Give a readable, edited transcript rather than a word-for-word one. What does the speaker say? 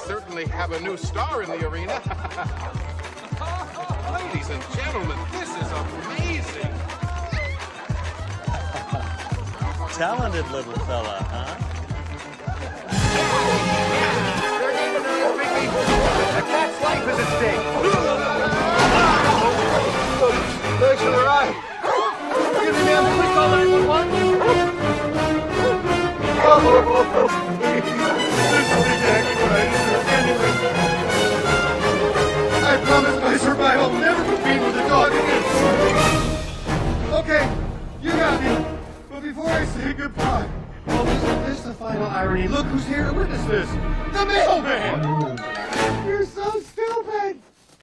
certainly have a new star in the arena. Ladies and gentlemen, this is amazing. Talented little fella, huh? A cat's life is at stake. Thanks for the ride. Excuse me, ma'am, please call 911. I promise my survival will never compete with a dog again. Okay, you got me. But before I say goodbye, well, isn't this the final irony? Look who's here to witness this. The mailman!